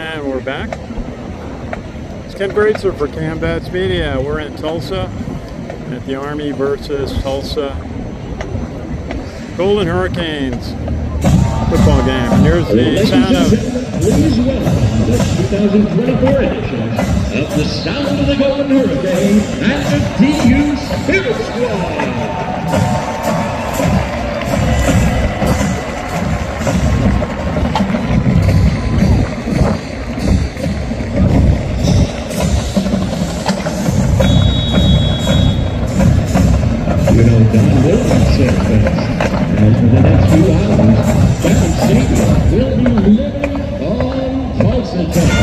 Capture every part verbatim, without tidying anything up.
And we're back. It's Ken Kraetzer for CaMMVetsMedia. We're in Tulsa at the Army versus Tulsa Golden Hurricanes football game. And here's the sound of... Please welcome the two thousand twenty-four edition of the Sound of the Golden Hurricane and the D U Spirit Squad. You know, Don Wilson said best, and for the next few hours, Captain Stadium will be living on Tulsa time.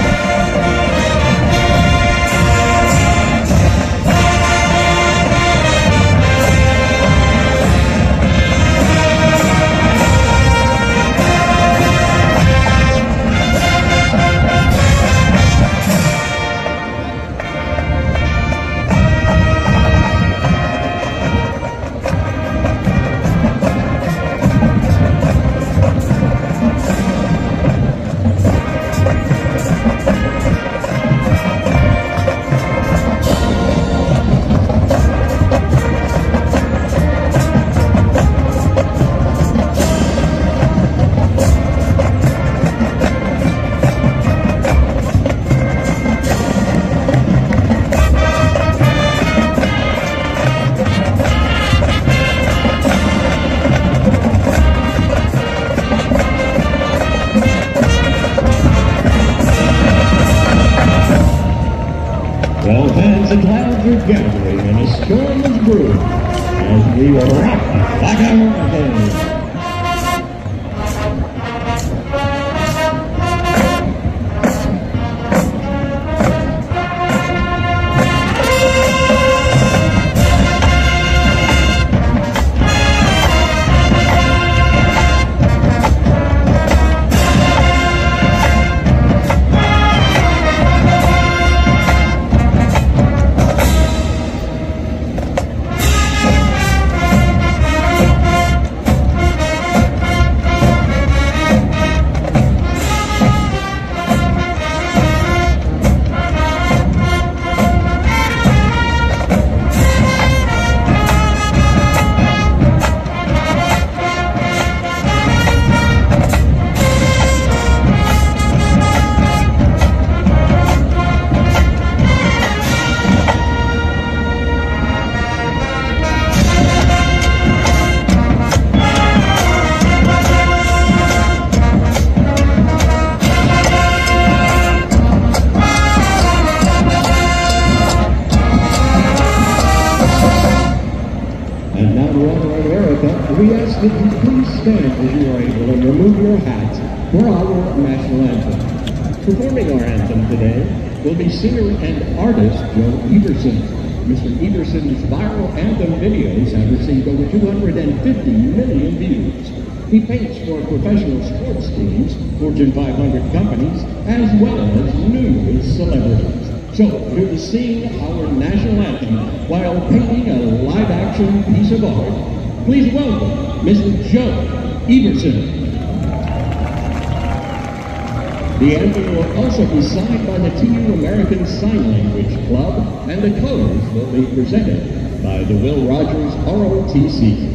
All hands and clouds are gathering and a storm is brewing as we rock like a hurricane. We ask that you please stand as you are able and remove your hats for our national anthem. Performing our anthem today will be singer and artist Joe Everson. Mister Everson's viral anthem videos have received over two hundred fifty million views. He paints for professional sports teams, Fortune five hundred companies, as well as numerous celebrities. So, here to sing our national anthem while painting a live-action piece of art, please welcome Mister Joe Everson. The anthem will also be signed by the T U American Sign Language Club, and the colors will be presented by the Will Rogers R O T C.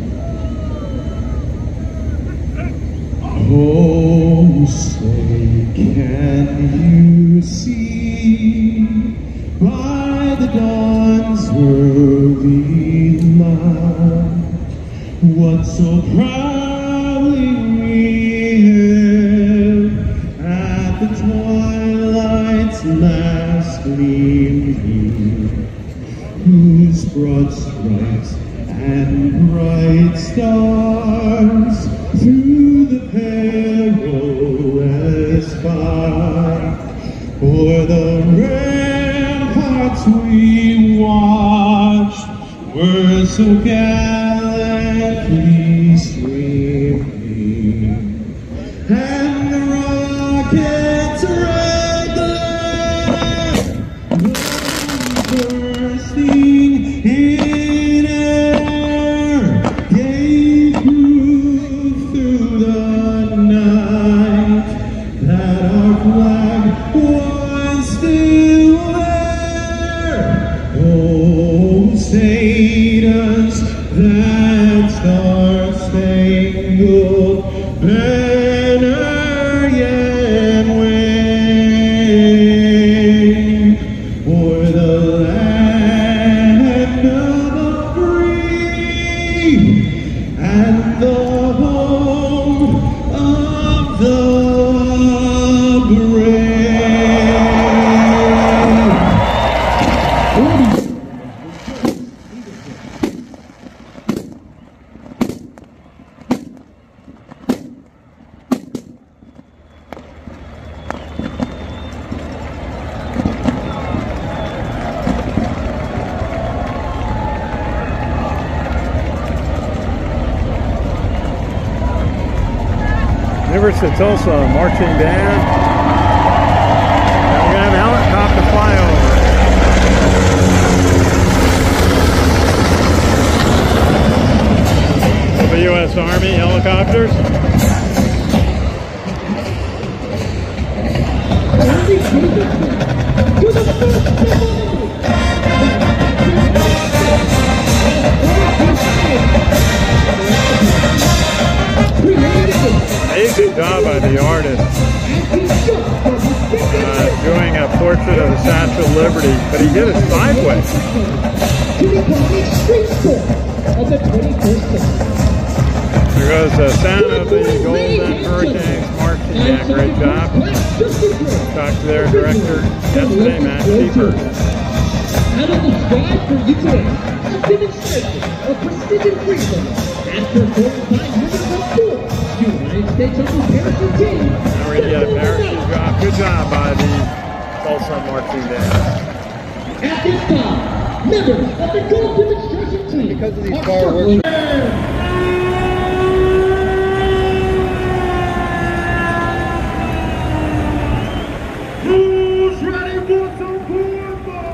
Oh, say, can you see by the dawn's early light what so proudly we hailed at the twilight's last gleaming, whose broad stripes and bright stars through the perilous fight o'er the ramparts we watched were so gallantly streaming, and the rockets red glare bursting in air gave proof through the night that our eagle banner yet wave o'er the land of the free and the home of the brave. University of Tulsa marching band. Now we're going to have a helicopter flyover. W S Army helicopters. Amazing job by the artist. Uh, doing a portrait of the Statue of Liberty, but he did it sideways. There goes the sound of the Golden Hurricanes marching band. Great job. Talked to their director yesterday, Matt Sheeper. Out of the sky for Ukraine, a demonstration of precision freedom after forty-five minutes of war. United States Army parachute team. Now we're going to get a parachute drop. Good job by the Tulsa marching band. At this time, members of the gold demonstration team. Because of these fireworks. Who's ready for some football?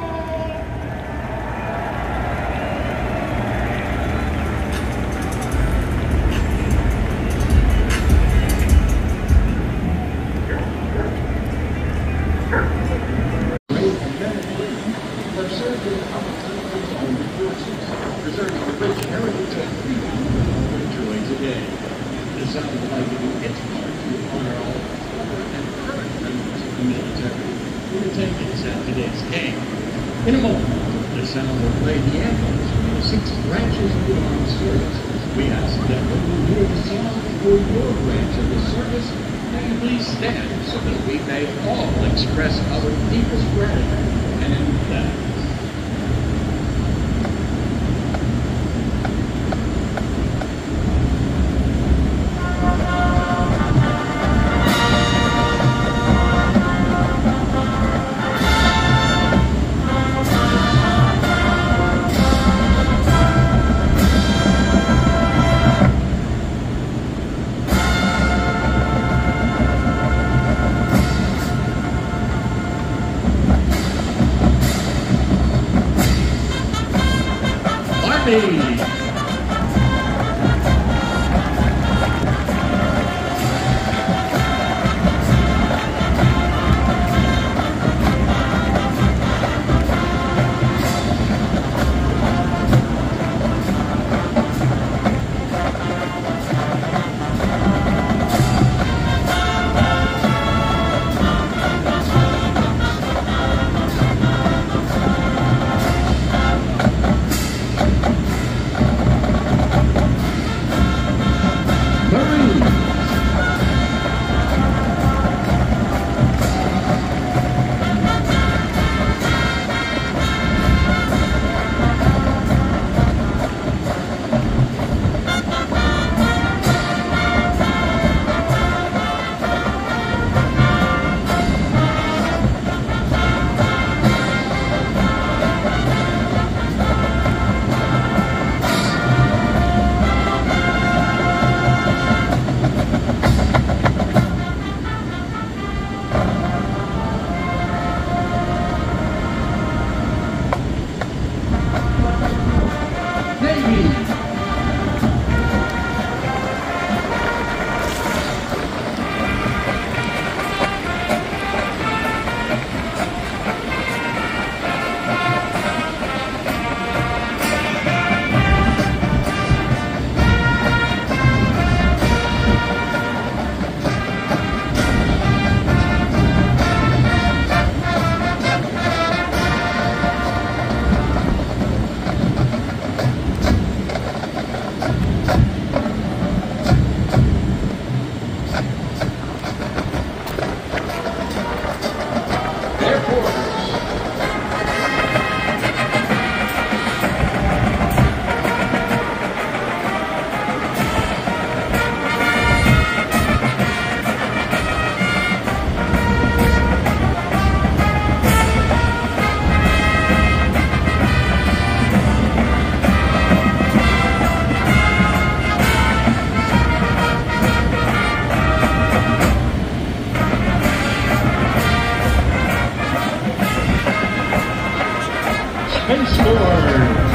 Preserving the rich heritage and freedom we enjoy today. Designed by the its part to honor all former and current members of the military in attendance at today's game. In a moment, the sound will play the anthems from the six branches of the armed service. We ask that when you hear the song for your branch of the service, that you please stand so that we may all express our deepest gratitude and thanks. Army. scored.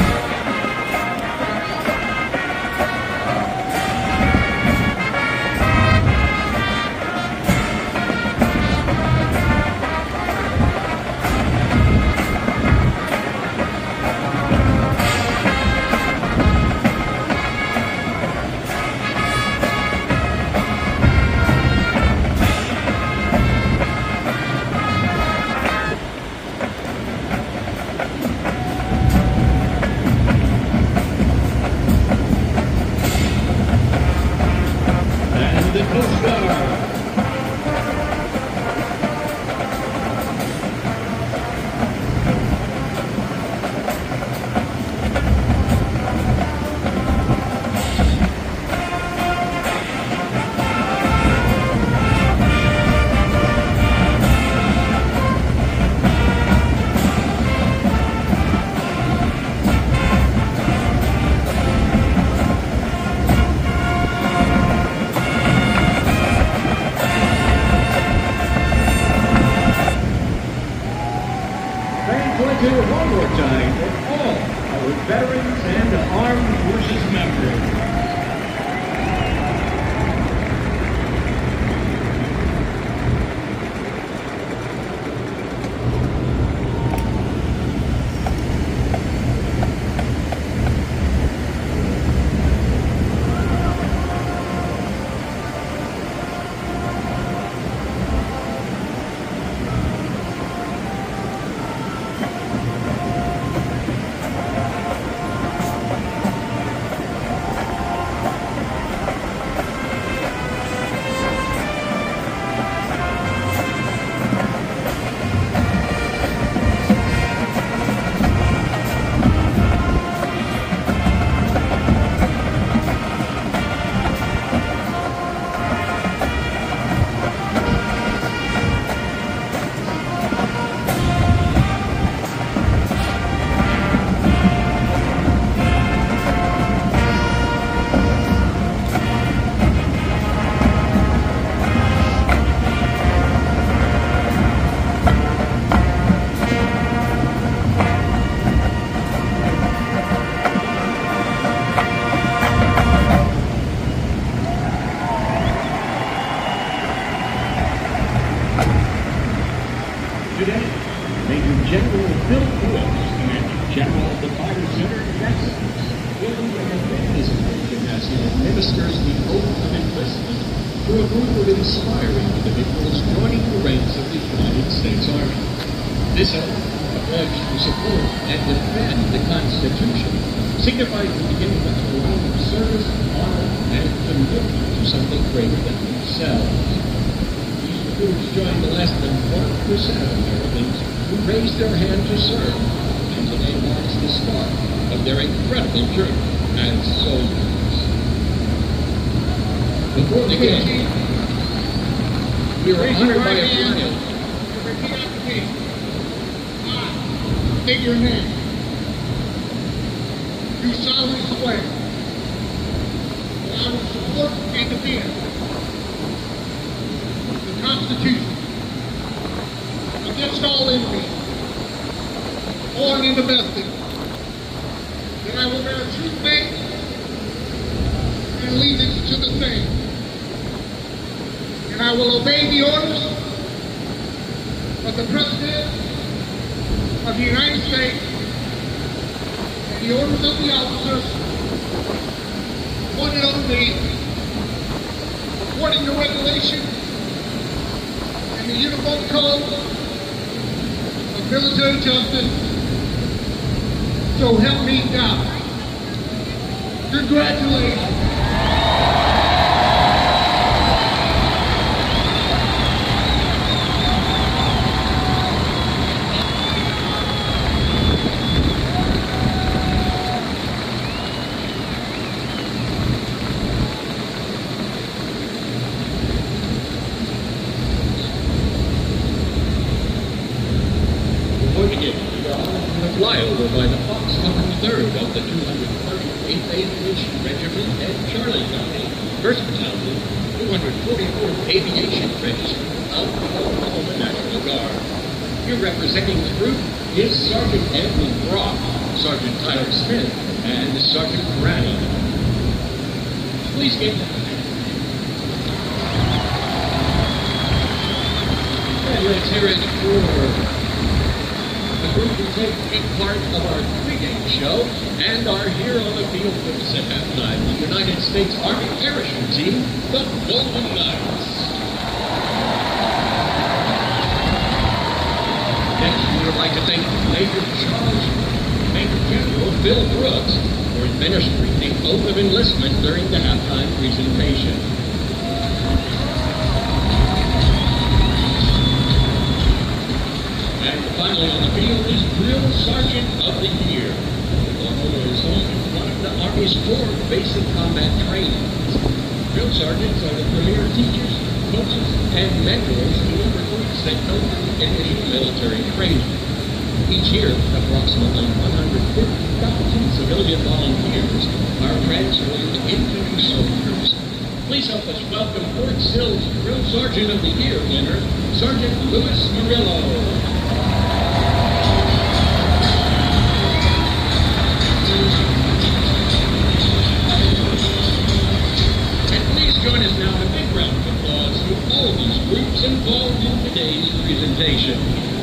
One more time for all our veterans and armed forces members. Today, Major General Bill Lewis, Commander General of the Fire Center, Texas, will be an advancement as he administers the oath of enlistment to a group of inspiring individuals joining the ranks of the United States Army. This oath, a pledge to support and defend the Constitution, signifies the beginning of a life of service, honor, and commitment to something greater than themselves. Recruits join the less than one percent of Americans who raise their hand to serve, and today marks the start of their incredible journey as soldiers. Before the game, we are honored by a flag. Repeat after me. I state your name. Do solemnly swear that I will support and defend Constitution against all enemies, foreign and domestic, that I will bear true faith and allegiance to the same, and I will obey the orders of the President of the United States and the orders of the officers appointed over me according to regulation the Uniform Code of Military Justice, so help me God. Congratulations. Flyover by the Fox one hundred third of the two hundred thirty-eighth Aviation Regiment at Charlie County, first Battalion, two hundred forty-fourth Aviation Regiment of the Oklahoma National Guard. Here representing the group is Sergeant Edwin Brock, Sergeant Tyler Smith, and Sergeant Grady. Please get and let's hear it for the group who take big part of our pregame show and are here on the field with us at halftime, the United States Army Parachute Team, the Golden Knights. Next, we would like to thank Major Charles, Major General Phil Brooks for administering the oath of enlistment during the halftime presentation. And finally on the field is Drill Sergeant of the Year. The honor is home in one of the Army's four basic combat trainings. Drill Sergeants are the premier teachers, coaches, and mentors to the recruits that go through initial military training. Each year, approximately one hundred fifty thousand civilian volunteers are transformed into soldiers. Please help us welcome Fort Sill's Drill Sergeant of the Year winner, Sergeant Louis Murillo. And please join us now in a big round of applause to all these groups involved in today's presentation.